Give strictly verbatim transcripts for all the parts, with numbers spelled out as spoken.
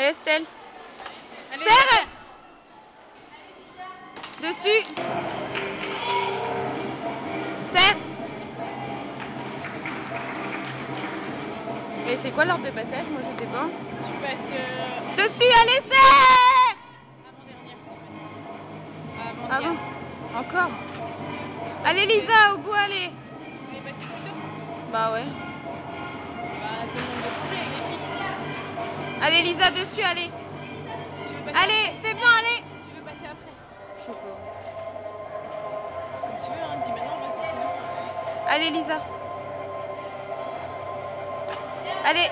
Allez Estelle. Allez, Serre. Dessus. Serre. Et c'est quoi l'ordre de passage? Moi je sais pas. Tu passes euh... Dessus, allez, serre. avant-dernière. Ah Avant-dernière. bon? Encore? Allez Lisa, au bout, allez. Vous voulez passer plus tôt? Bah ouais. Bah demande de couper avec les filles. Allez Lisa, dessus, allez. Tu veux passer Allez, après? c'est bien, allez. Tu veux passer après? Je sais pas. Comme tu veux, hein. Dis maintenant, on va sinon. Allez Lisa. Allez.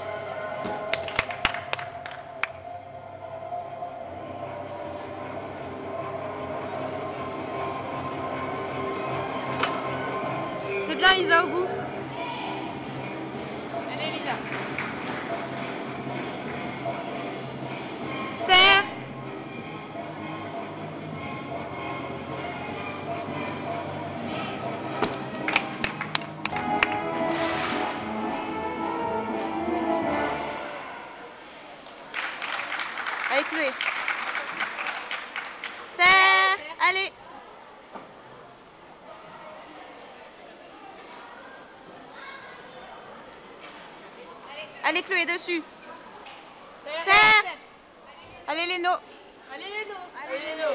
C'est bien Lisa, au bout. Allez Lisa. Serre. Allez Chloé. Serre. Allez. Allez Chloé, dessus. Serre. Allez Léno. Allez Léno. Allez Léno.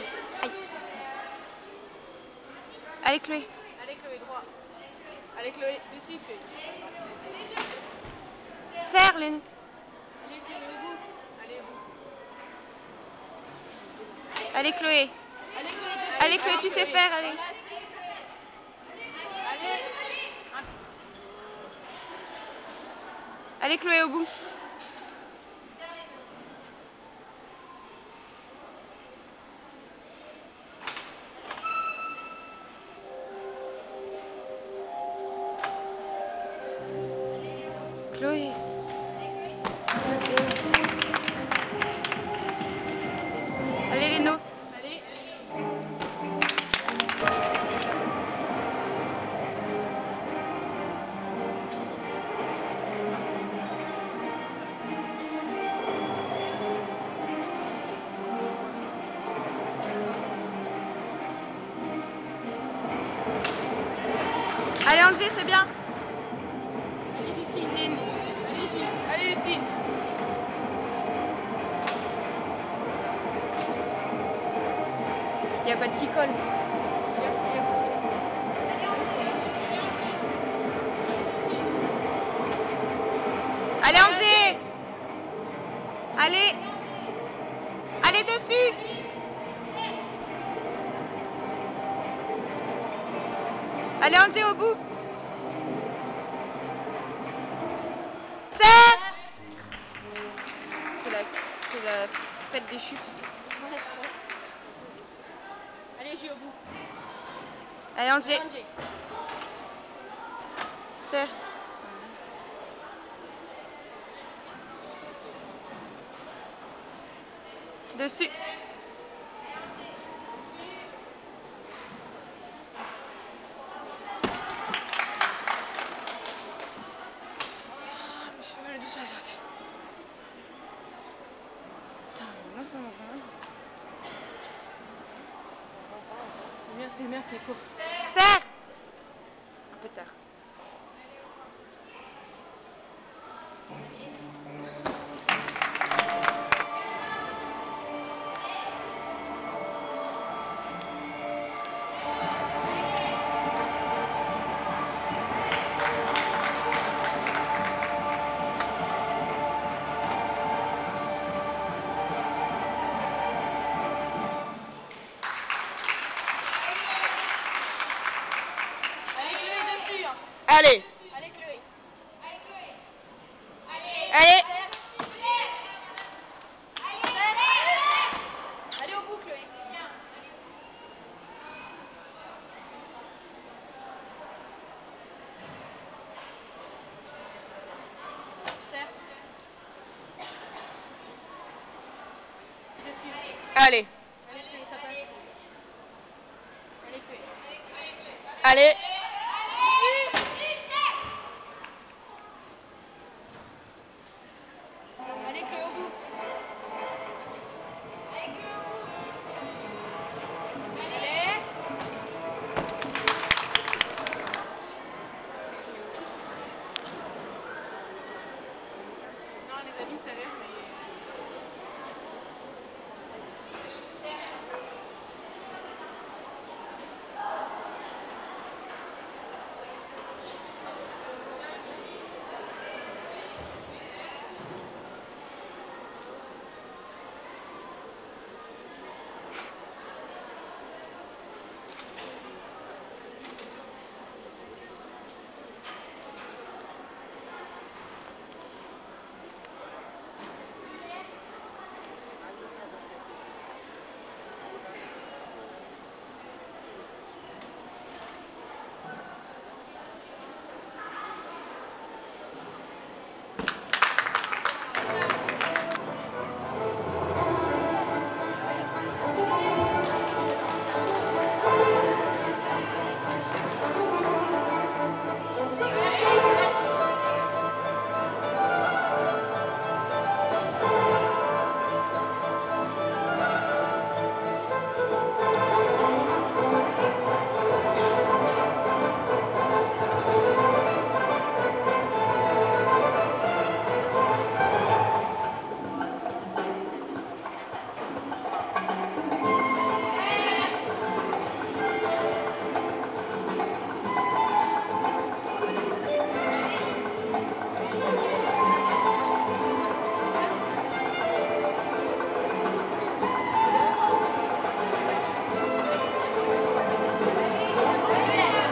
Allez Chloé. Allez Chloé, droit. Allez Chloé, dessus Chloé. Serre Léno. Allez Chloé, au bout. Allez au bout. Allez Chloé. Allez Chloé, dessus. Allez Chloé, tu sais faire, allez. Allez. Allez Chloé, au bout. Chloé. Allez Léno. Allez. Allez Angers, c'est bien. Allez Justine. Allez Justine. Allez Justine. Il n'y a pas de qui colle. Allez Angers. Allez. Allez dessus. Allez Angers, au bout. Serre. C'est la, c'est la fête des chutes. Ouais, je crois. Allez, j'ai au bout. Allez Angers. Angers. Serre. Dessus. Je me suis fait mal au dos sur la sortie. Putain, non, ça va pas. C'est bien, c'est bien, c'est court. Serre. Un peu tard. Allez. Allez Chloé. Allez. Allez au bout Chloé. Serre. Dessus. Allez. Allez Chloé, ça passe. Allez Chloé. Allez. Allez Chloé au bout.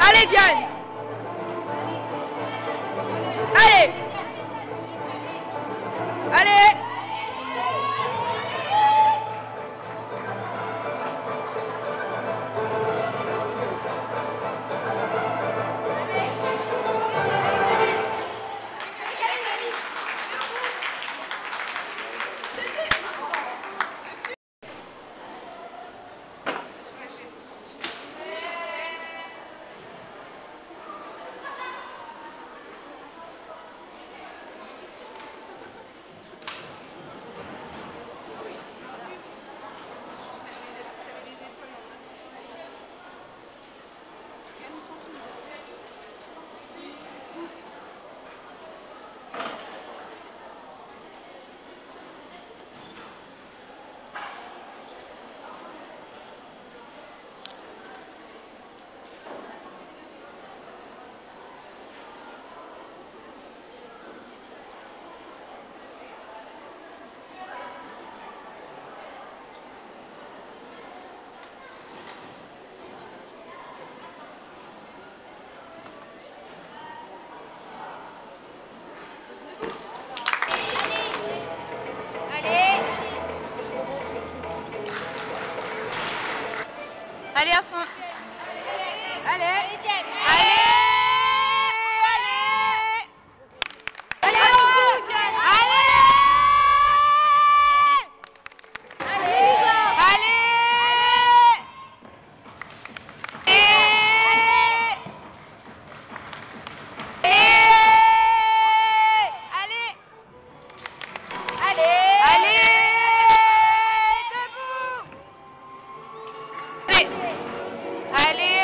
Allez, Diane. Allez. Allez. Allez à fond. Allez. Allez. Allez. Allez. Allez. Allez.